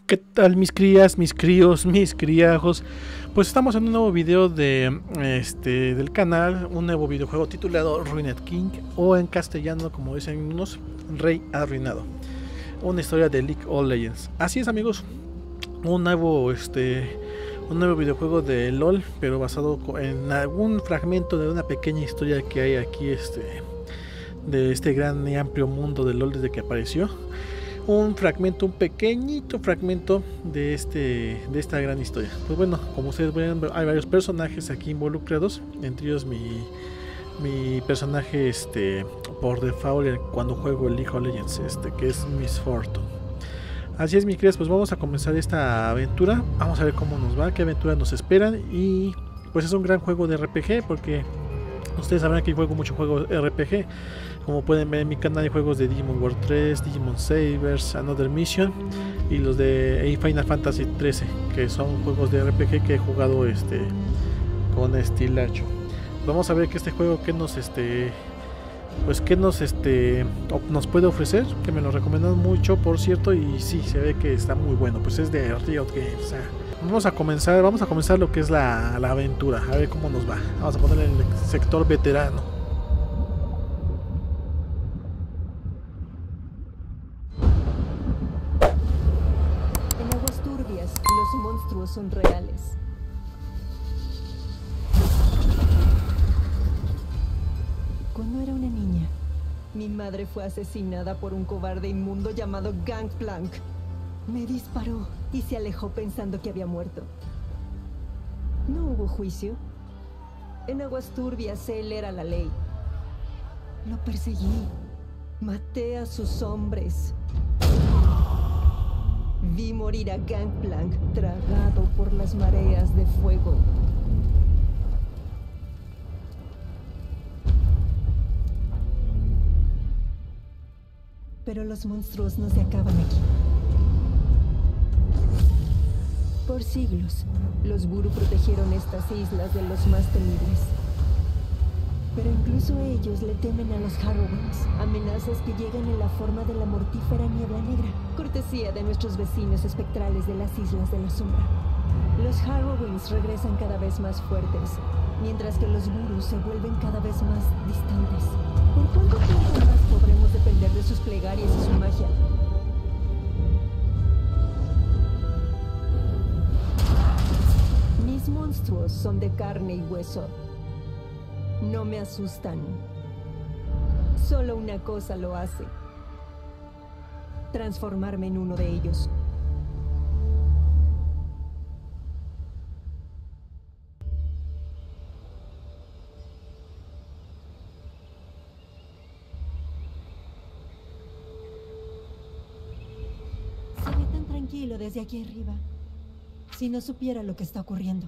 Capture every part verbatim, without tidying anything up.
¿Qué tal mis crías, mis críos, mis criajos? Pues estamos en un nuevo video de este del canal, un nuevo videojuego titulado Ruined King, o en castellano, como dicen unos, Rey Arruinado. Una historia de League of Legends. Así es, amigos, un nuevo este un nuevo videojuego de LOL, pero basado en algún fragmento de una pequeña historia que hay aquí este de este gran y amplio mundo de LOL desde que apareció. Un fragmento, un pequeñito fragmento de este de esta gran historia. Pues bueno, como ustedes ven, hay varios personajes aquí involucrados, entre ellos mi mi personaje este por default cuando juego el League of Legends, este que es Miss Fortune. Así es, mis queridos, pues vamos a comenzar esta aventura. Vamos a ver cómo nos va, qué aventuras nos esperan. Y pues es un gran juego de R P G, porque ustedes sabrán que yo juego mucho juegos R P G. Como pueden ver en mi canal hay juegos de Digimon World tres, Digimon Sabers, Another Mission y los de Final Fantasy trece, que son juegos de R P G que he jugado este con estilacho. Vamos a ver que este juego que nos este pues que nos este nos puede ofrecer, que me lo recomiendan mucho, por cierto, y sí, se ve que está muy bueno. Pues es de Riot Games. O sea, vamos a comenzar, vamos a comenzar lo que es la, la aventura, a ver cómo nos va. Vamos a ponerle el sector veterano. Los monstruos son reales. Cuando era una niña, mi madre fue asesinada por un cobarde inmundo llamado Gangplank. Me disparó y se alejó pensando que había muerto. No hubo juicio. En aguas turbias él era la ley. Lo perseguí. Maté a sus hombres. Vi morir a Gangplank tragado por las mareas de fuego. Pero los monstruos no se acaban aquí. Por siglos, los Buru protegieron estas islas de los más temibles. Pero incluso ellos le temen a los Harrowings, amenazas que llegan en la forma de la mortífera niebla negra, cortesía de nuestros vecinos espectrales de las Islas de la Sombra. Los Harrowings regresan cada vez más fuertes, mientras que los Buru se vuelven cada vez más distantes. ¿Por cuánto tiempo más podremos depender de sus plegarias y su magia? Mis monstruos son de carne y hueso. No me asustan. Solo una cosa lo hace: transformarme en uno de ellos. Se ve tan tranquilo desde aquí arriba. Si no supiera lo que está ocurriendo.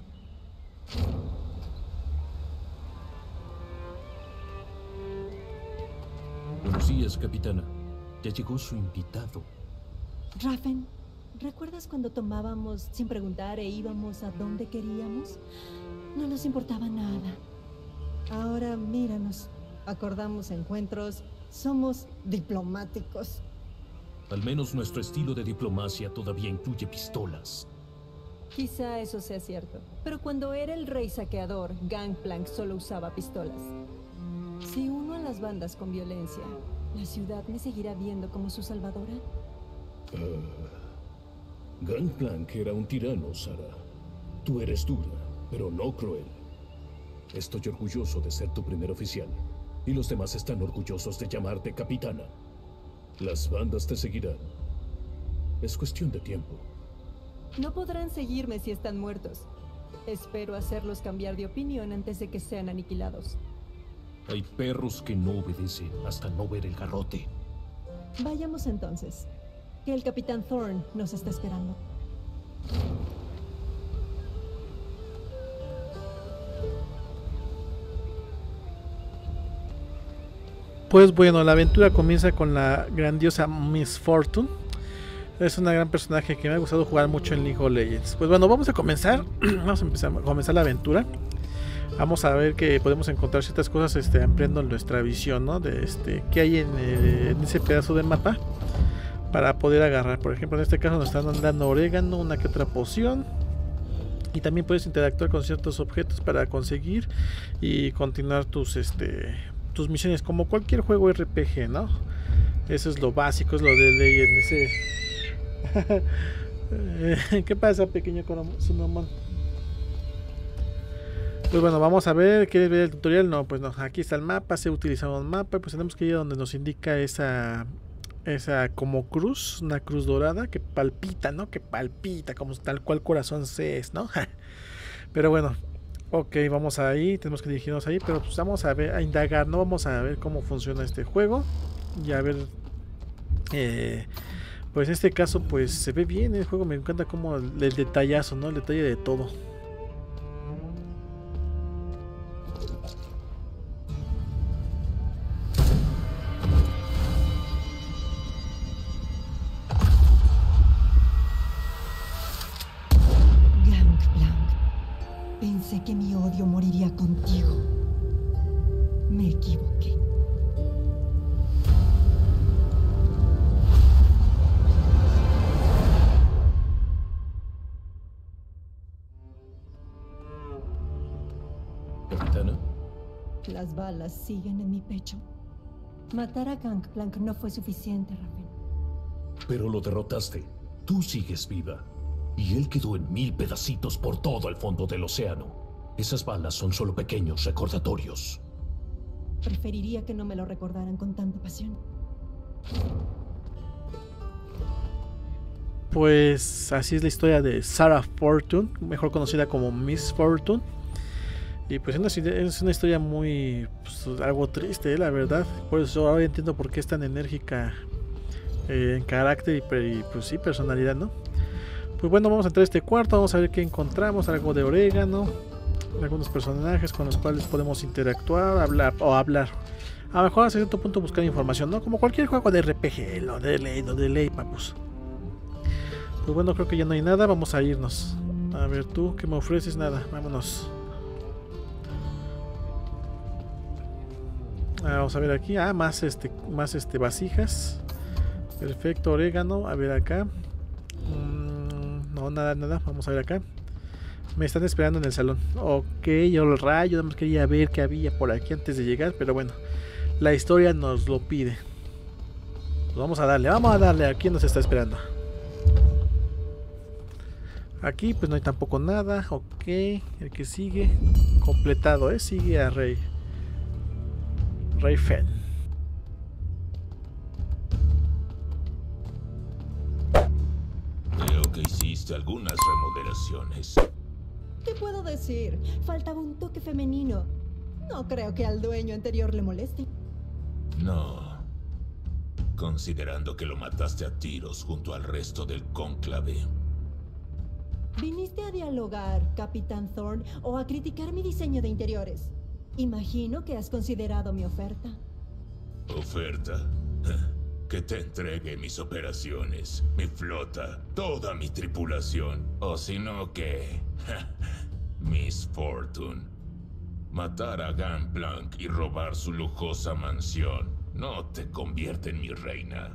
Buenos días, capitana. Ya llegó su invitado. Raffen, ¿recuerdas cuando tomábamos sin preguntar e íbamos a donde queríamos? No nos importaba nada. Ahora míranos. Acordamos encuentros. Somos diplomáticos. Al menos nuestro estilo de diplomacia todavía incluye pistolas. Quizá eso sea cierto. Pero cuando era el rey saqueador, Gangplank solo usaba pistolas. Si uno a las bandas con violencia, ¿la ciudad me seguirá viendo como su salvadora? Uh, Gangplank era un tirano, Sara. Tú eres dura, pero no cruel. Estoy orgulloso de ser tu primer oficial, y los demás están orgullosos de llamarte capitana. Las bandas te seguirán. Es cuestión de tiempo. No podrán seguirme si están muertos. Espero hacerlos cambiar de opinión antes de que sean aniquilados. Hay perros que no obedecen hasta no ver el garrote. Vayamos entonces. Que el capitán Thorn nos está esperando. Pues bueno, la aventura comienza con la grandiosa Miss Fortune. Es una gran personaje que me ha gustado jugar mucho en League of Legends. Pues bueno, vamos a comenzar. Vamos a empezar a comenzar la aventura. Vamos a ver que podemos encontrar ciertas cosas este, ampliando nuestra visión, ¿no? De este, qué hay en, eh, en ese pedazo de mapa. para poder agarrar. Por ejemplo, en este caso nos están dando orégano, una que otra poción. Y también puedes interactuar con ciertos objetos para conseguir y continuar tus, este, tus misiones, como cualquier juego R P G, ¿no? Eso es lo básico, es lo de ley en ese... ¿Qué pasa, pequeño Sunomon? Pues bueno, vamos a ver. ¿Quieres ver el tutorial? No, pues no. Aquí está el mapa. Se utiliza un mapa. Pues tenemos que ir a donde nos indica esa... Esa como cruz. Una cruz dorada que palpita, ¿no? Que palpita como tal cual corazón se es, ¿no? Pero bueno. Ok, vamos ahí. Tenemos que dirigirnos ahí. Pero pues vamos a ver, a indagar, ¿no? Vamos a ver cómo funciona este juego. Y a ver... Eh... Pues en este caso pues se ve bien el juego, me encanta como el, el detallazo, ¿no? El detalle de todo. Gangplank, pensé que mi odio moriría contigo. Me equivoqué. Capitana. Las balas siguen en mi pecho. Matar a Gangplank no fue suficiente, Raven. Pero lo derrotaste. Tú sigues viva. Y él quedó en mil pedacitos por todo el fondo del océano. Esas balas son solo pequeños recordatorios. Preferiría que no me lo recordaran con tanta pasión. Pues así es la historia de Sarah Fortune, mejor conocida como Miss Fortune. Y pues es una, es una historia muy, pues, algo triste, ¿eh? La verdad. Por eso ahora entiendo por qué es tan enérgica eh, en carácter y, y pues sí, personalidad, ¿no? Pues bueno, vamos a entrar a este cuarto, vamos a ver qué encontramos. Algo de orégano, algunos personajes con los cuales podemos interactuar, hablar o hablar. A lo mejor a cierto punto buscar información, ¿no? Como cualquier juego de R P G, lo de ley, lo de ley, papus. Pues bueno, creo que ya no hay nada, vamos a irnos. A ver, tú, ¿qué me ofreces? Nada, vámonos. Ah, vamos a ver aquí, ah, más este, más este vasijas. Perfecto, orégano, a ver acá. Mm, no, nada, nada, vamos a ver acá. Me están esperando en el salón. Ok, yo el rayo, nada más quería ver qué había por aquí antes de llegar, pero bueno, la historia nos lo pide. Pues vamos a darle, vamos a darle, ¿a quién nos está esperando? Aquí pues no hay tampoco nada, ok, el que sigue, completado, ¿eh? Sigue a Rey. Rey Fen. Creo que hiciste algunas remodelaciones. ¿Qué puedo decir? Faltaba un toque femenino. No creo que al dueño anterior le moleste. No. Considerando que lo mataste a tiros junto al resto del cónclave. ¿Viniste a dialogar, Capitán Thorne, o a criticar mi diseño de interiores? Imagino que has considerado mi oferta. ¿Oferta? Que te entregue mis operaciones, mi flota, toda mi tripulación. O si no, que... Miss Fortune. Matar a Gangplank y robar su lujosa mansión no te convierte en mi reina.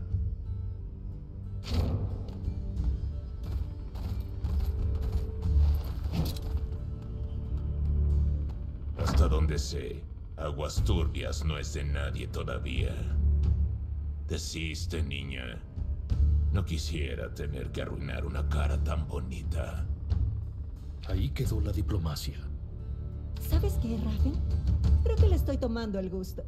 Hasta donde sé, Aguas Turbias no es de nadie todavía. Desiste, niña. No quisiera tener que arruinar una cara tan bonita. Ahí quedó la diplomacia. ¿Sabes qué, Raven? Creo que le estoy tomando el gusto.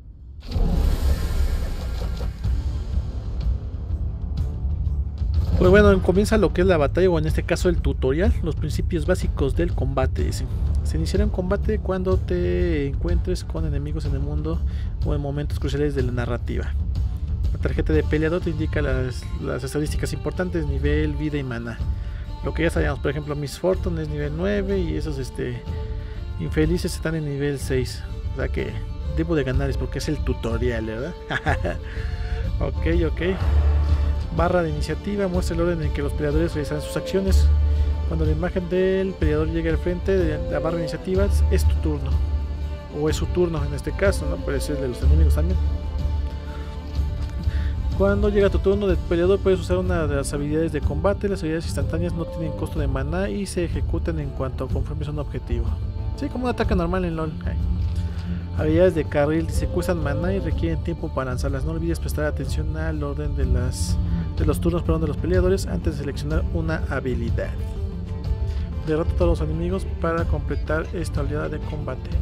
Pues bueno, comienza lo que es la batalla, o en este caso el tutorial, los principios básicos del combate. Dice. Se iniciará un combate cuando te encuentres con enemigos en el mundo o en momentos cruciales de la narrativa. La tarjeta de peleador te indica las, las estadísticas importantes, nivel, vida y mana. Lo que ya sabíamos, por ejemplo, Miss Fortune es nivel nueve y esos este, infelices están en nivel seis. O sea que debo de ganarles porque es el tutorial, ¿verdad? Ok, ok. Barra de iniciativa muestra el orden en que los peleadores realizarán sus acciones. Cuando la imagen del peleador llegue al frente de la barra de iniciativas, es tu turno. O es su turno en este caso, ¿no? Puede ser de los enemigos también. Cuando llega tu turno de peleador puedes usar una de las habilidades de combate. Las habilidades instantáneas no tienen costo de maná y se ejecutan en cuanto confirmes un objetivo. Sí, como un ataque normal en LOL. Ay. Habilidades de carril, se cuestan maná y requieren tiempo para lanzarlas. No olvides prestar atención al orden de, las, de los turnos perdón, de los peleadores antes de seleccionar una habilidad. Derrota a todos los enemigos para completar esta oleada de combate.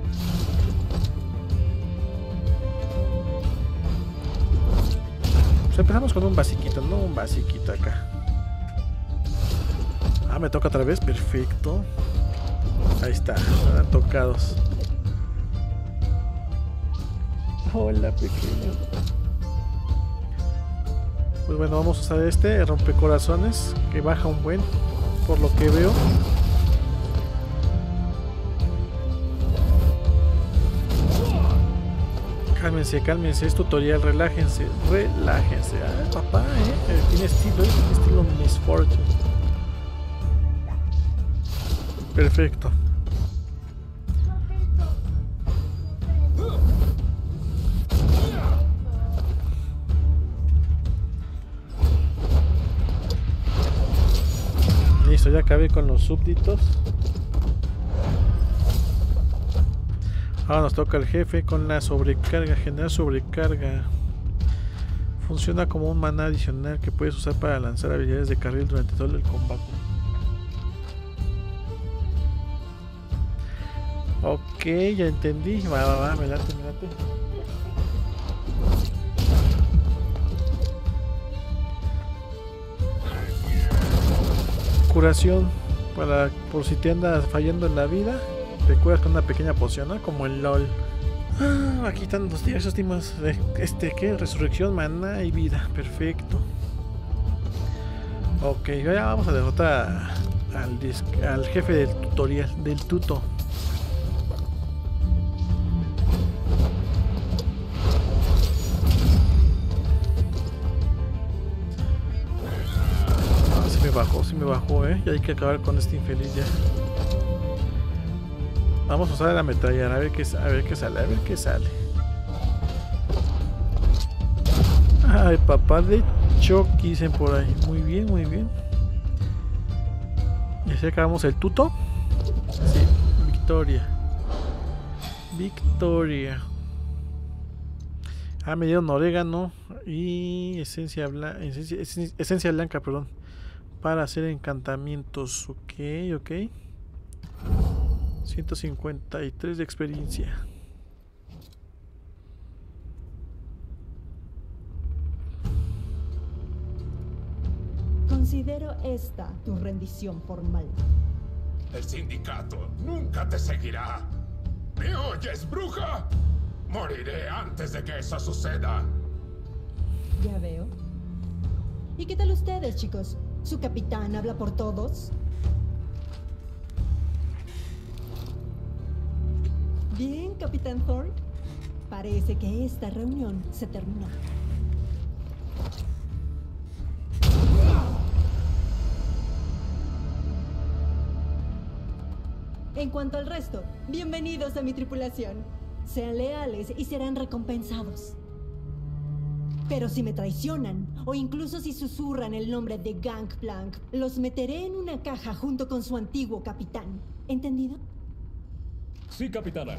Pues empezamos con un basiquito, no un basiquito acá. Ah, me toca otra vez, perfecto. Ahí está, están tocados. Hola, pequeño. Pues bueno, vamos a usar este, el rompecorazones, que baja un buen, por lo que veo. Cálmense, cálmense, es tutorial, relájense, relájense. Ah, papá, eh, tiene estilo, eh, tiene estilo Miss Fortune. Perfecto. Listo, ya acabé con los súbditos. Ahora nos toca el jefe con la sobrecarga, generar sobrecarga. Funciona como un maná adicional que puedes usar para lanzar habilidades de carril durante todo el combate. Ok, ya entendí. Va, va, va, me late, me late. Curación para por si te andas fallando en la vida. Te curas con una pequeña poción, ¿no? Como el LOL. Ah, aquí están los diversos tipos de este, ¿qué? Resurrección, maná y vida. Perfecto. Ok, ya vamos a derrotar al, al jefe del tutorial, del tuto. Ah, sí me bajó, sí me bajó, eh. Ya hay que acabar con este infeliz ya. Vamos a usar la ametralladora, a ver qué a ver qué sale, a ver qué sale. Ay, papá de Chucky, dicen por ahí. Muy bien, muy bien. Y así acabamos el tuto. Sí, victoria. Victoria. Ah, me dieron orégano y esencia blanca, esencia, esencia blanca, perdón, para hacer encantamientos. Ok, ok. ciento cincuenta y tres de experiencia. Considero esta tu rendición formal. El sindicato nunca te seguirá. ¿Me oyes, bruja? Moriré antes de que eso suceda. Ya veo. ¿Y qué tal ustedes, chicos? ¿Su capitán habla por todos? Bien, Capitán Thorne. Parece que esta reunión se terminó. En cuanto al resto, bienvenidos a mi tripulación. Sean leales y serán recompensados. Pero si me traicionan, o incluso si susurran el nombre de Gangplank, los meteré en una caja junto con su antiguo capitán. ¿Entendido? Sí, capitana.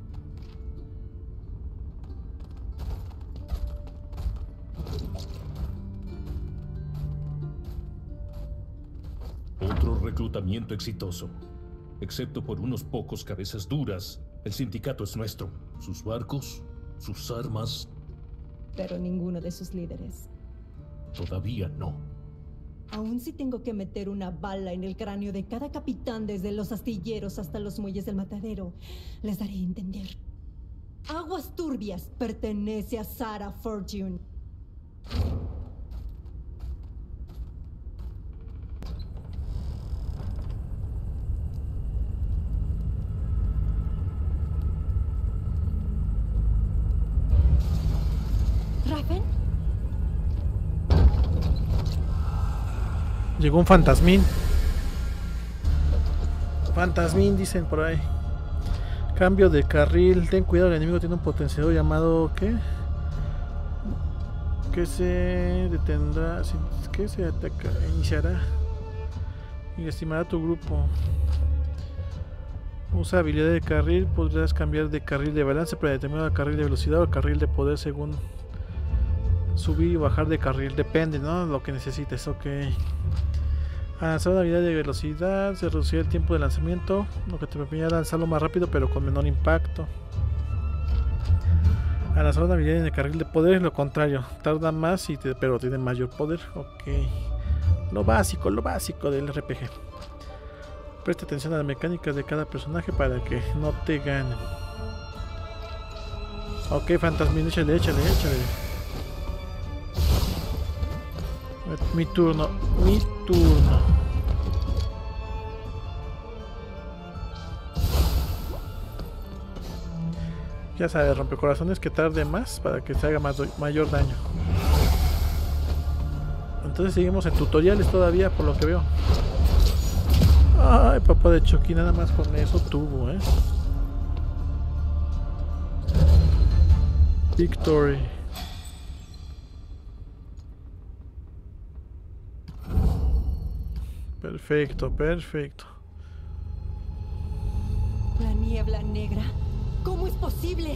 Otro reclutamiento exitoso. Excepto por unos pocos cabezas duras, el sindicato es nuestro. Sus barcos, sus armas. Pero ninguno de sus líderes. Todavía no. Aún si tengo que meter una bala en el cráneo de cada capitán desde los astilleros hasta los muelles del matadero, les daré a entender. Aguas Turbias pertenece a Sarah Fortune. ¿Raven? Llegó un fantasmín. Fantasmín, dicen por ahí. Cambio de carril. Ten cuidado, el enemigo tiene un potenciador llamado... ¿qué? que se detendrá, que se ataca, iniciará y estimará tu grupo. Usa habilidad de carril, podrás cambiar de carril de balance para determinar el carril de velocidad o el carril de poder según subir y bajar de carril, depende, ¿no? Lo que necesites, ok. Al lanzar una habilidad de velocidad se reducirá el tiempo de lanzamiento, lo que te permitirá lanzarlo más rápido pero con menor impacto. Al lanzar una habilidad en el carril de poder es lo contrario, tarda más y te, pero tiene mayor poder, ok. Lo básico, lo básico del R P G. Presta atención a las mecánicas de cada personaje para que no te ganen. Ok, Fantasmín, échale, échale, échale. Mi turno, mi turno. Ya sabes, rompecorazones, que tarde más para que se haga más, mayor daño. Entonces seguimos en tutoriales todavía, por lo que veo. Ay, papá de Chucky, nada más con eso tuvo, eh. Victory. Perfecto, perfecto. La niebla negra. ¿Cómo es posible?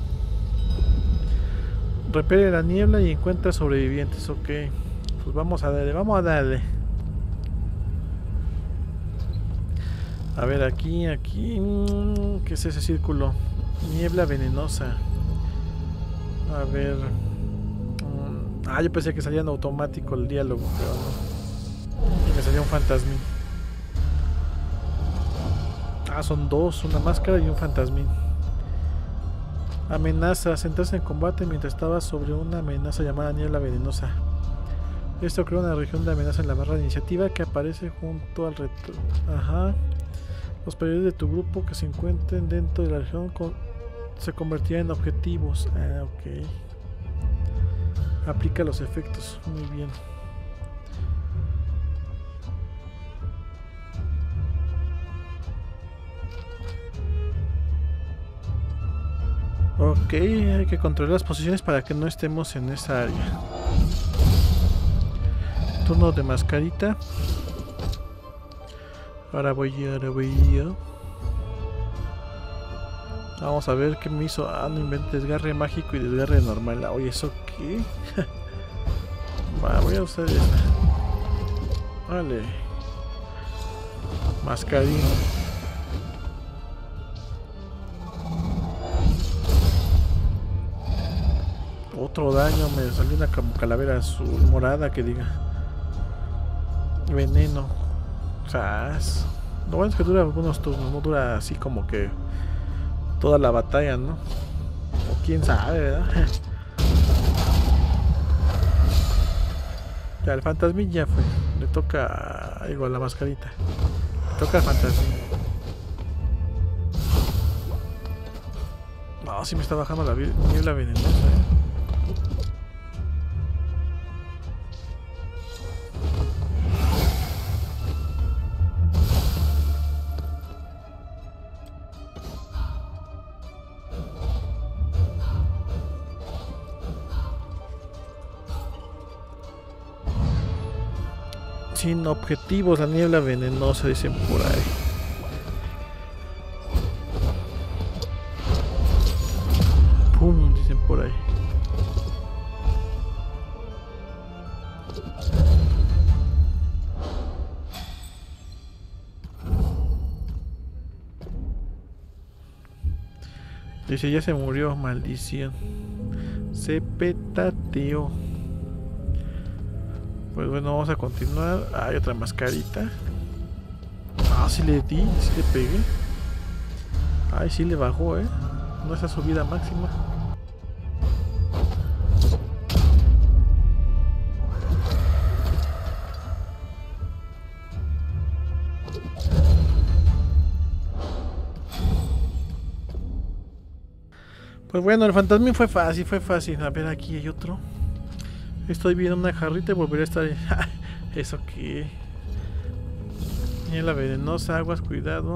Repele la niebla y encuentra sobrevivientes, ok. Pues vamos a darle, vamos a darle. A ver, aquí, aquí. ¿Qué es ese círculo? Niebla venenosa. A ver. Ah, yo pensé que salía en automático el diálogo, pero no. Y me salió un fantasmín. Ah, son dos, una máscara y un fantasmín. Amenaza, centrarse en combate mientras estaba sobre una amenaza llamada niebla venenosa. Esto crea una región de amenaza en la barra de iniciativa que aparece junto al reto. Ajá. Los peleadores de tu grupo que se encuentren dentro de la región con... se convertirán en objetivos. Ah, ok. Aplica los efectos. Muy bien. Ok, hay que controlar las posiciones para que no estemos en esa área. Turno de mascarita. Ahora voy yo, ahora voy yo. Vamos a ver qué me hizo. Ah, no inventes, desgarre mágico y desgarre normal. Oye, ¿eso qué? Va, voy a usar esta. Vale. Mascarina. Otro daño, me salió una calavera azul, morada que diga. Veneno. O sea, es... lo bueno es que dura algunos turnos, no dura así como que toda la batalla, ¿no? O quién sabe, ¿verdad? Ya, el fantasmín ya fue. Le toca igual la mascarita. Le toca al fantasmín. No, sí me está bajando la niebla venenosa, ¿eh? Sin objetivos, la niebla venenosa, dicen por ahí. Pum, dicen por ahí. Dice, ya se murió, maldición. Se petateó. Pues bueno, vamos a continuar. Hay otra mascarita. Ah, sí le di, sí le pegué. Ay, sí le bajó, eh. No esa subida máxima. Pues bueno, el fantasmín fue fácil, fue fácil. A ver, aquí hay otro. Estoy viendo una jarrita y volveré a estar ahí. ¿Eso qué? Niebla venenosa, aguas, cuidado.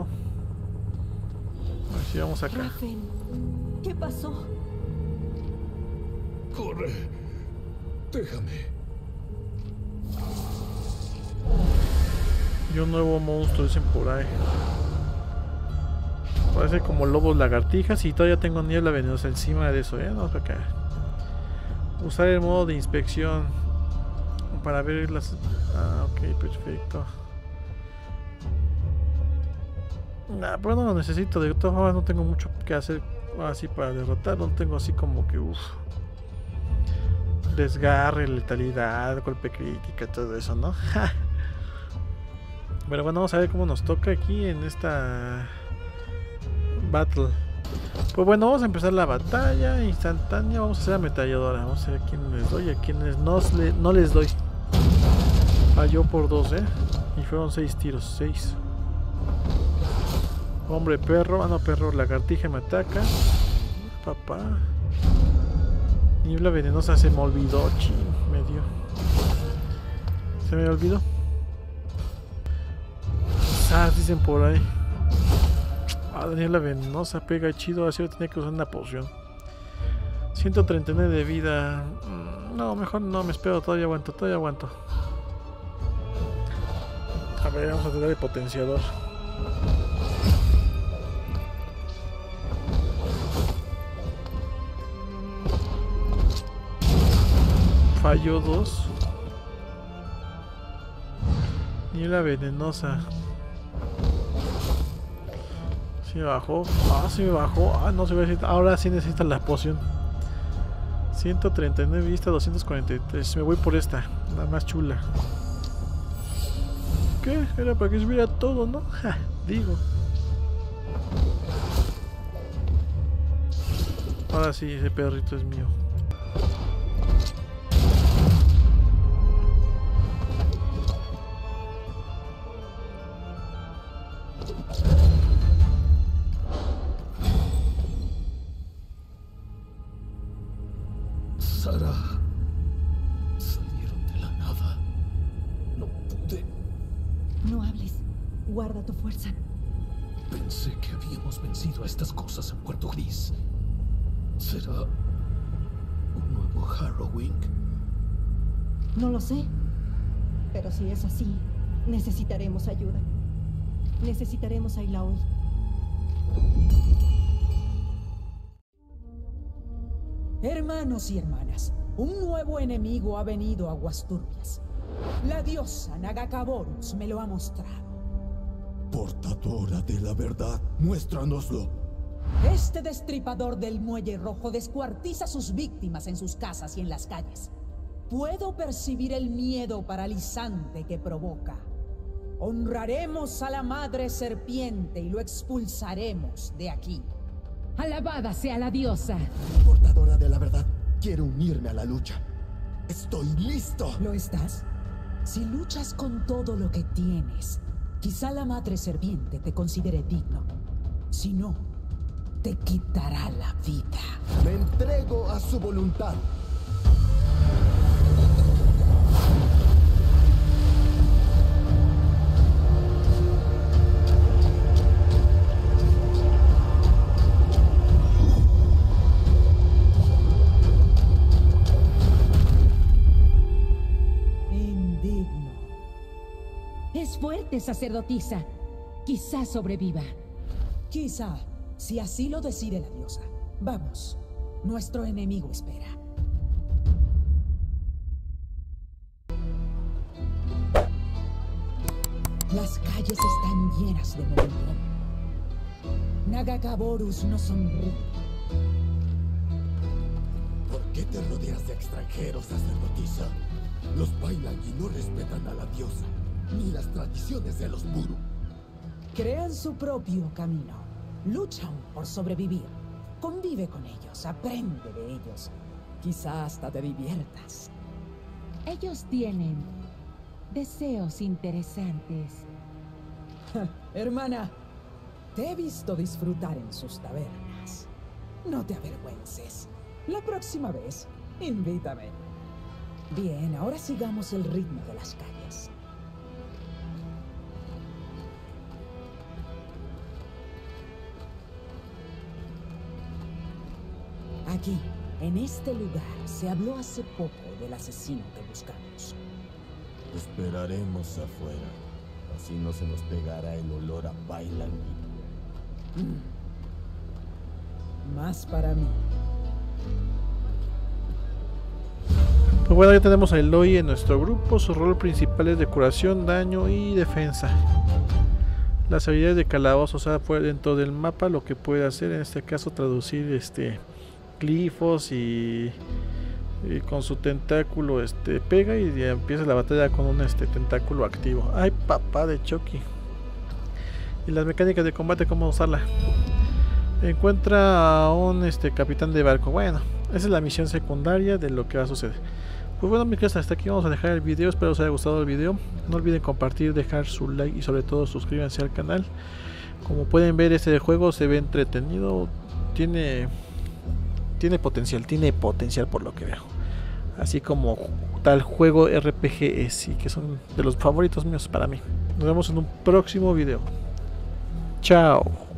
A ver si vamos acá. Rafen, ¿qué pasó? ¡Corre! Protéjame. Y un nuevo monstruo, dicen por ahí. Parece como lobos lagartijas y todavía tengo niebla venenosa encima de eso, ¿eh? No, acá. Usar el modo de inspección para ver las... Ah, ok, perfecto. Nah, pero no lo necesito, de todas formas no tengo mucho que hacer así para derrotar, no tengo así como que uff. Desgarre, letalidad, golpe crítica, todo eso, ¿no? Pero bueno, vamos a ver cómo nos toca aquí en esta battle. Pues bueno, vamos a empezar la batalla instantánea. Vamos a hacer ametralladora. Vamos a ver a quién les doy, a quiénes no, le, no les doy. Falló por dos, eh. Y fueron seis tiros, seis. Hombre perro, ah no, perro, lagartija me ataca. Papá. Niebla venenosa se me olvidó, ching, me dio. Se me olvidó. Ah, dicen por ahí. Ah, niebla venenosa pega chido, así tenía que usar una poción. ciento treinta y nueve de vida. No, mejor no, me espero, todavía aguanto, todavía aguanto. A ver, vamos a tener el potenciador. Falló dos. Niebla venenosa. Sí me bajó. Ah, sí me bajó. Ah, no se ve si... Ahora sí necesita la poción. ciento treinta y nueve vista, doscientos cuarenta y tres. Me voy por esta. La más chula. ¿Qué? Era para que subiera todo, ¿no? Ja, digo. Ahora sí, ese perrito es mío. Sara. Salieron de la nada. No pude. No hables. Guarda tu fuerza. Pensé que habíamos vencido a estas cosas en Puerto Gris. ¿Será un nuevo Harrowing? No lo sé. Pero si es así, necesitaremos ayuda. Necesitaremos a Illaoi. Hermanos y hermanas, un nuevo enemigo ha venido a Aguas Turbias. La diosa Nagakaborus me lo ha mostrado. Portadora de la verdad, muéstranoslo. Este destripador del Muelle Rojo descuartiza a sus víctimas en sus casas y en las calles. Puedo percibir el miedo paralizante que provoca. Honraremos a la madre serpiente y lo expulsaremos de aquí. Alabada sea la diosa. Portadora de la verdad, quiero unirme a la lucha. Estoy listo. ¿Lo estás? Si luchas con todo lo que tienes, quizá la madre serpiente te considere digno. Si no, te quitará la vida. Me entrego a su voluntad. Indigno. Es fuerte, sacerdotisa. Quizá sobreviva. Quizá, si así lo decide la diosa. Vamos, nuestro enemigo espera. Las calles están llenas de movimiento. Nagakaborus no sonríe. ¿Por qué te rodeas de extranjeros, sacerdotisa? Los bailan y no respetan a la diosa, ni las tradiciones de los Buru. Crean su propio camino. Luchan por sobrevivir. Convive con ellos, aprende de ellos. Quizá hasta te diviertas. Ellos tienen deseos interesantes. Hermana, te he visto disfrutar en sus tabernas. No te avergüences. La próxima vez, invítame. Bien, ahora sigamos el ritmo de las calles. Aquí, En este lugar se habló hace poco del asesino que buscamos. Esperaremos afuera. Así no se nos pegará el olor a Pailangui. Mm. Más para mí. Pues bueno, ya tenemos a Eloy en nuestro grupo. Su rol principal es de curación, daño y defensa. Las habilidades de calabozo, o sea, fue dentro del mapa lo que puede hacer, en este caso traducir este glifos y, y con su tentáculo este pega y ya empieza la batalla con un este tentáculo activo. Ay, papá de Chucky. Y las mecánicas de combate, cómo usarla. Encuentra a un este capitán de barco. Bueno, esa es la misión secundaria de lo que va a suceder. Pues bueno, mis queridos, hasta aquí vamos a dejar el video. Espero os haya gustado el video. No olviden compartir, dejar su like y sobre todo suscríbanse al canal. Como pueden ver, este juego se ve entretenido. Tiene tiene potencial, tiene potencial por lo que veo. Así como tal juego R P G es, y que son de los favoritos míos para mí. Nos vemos en un próximo video. Chao.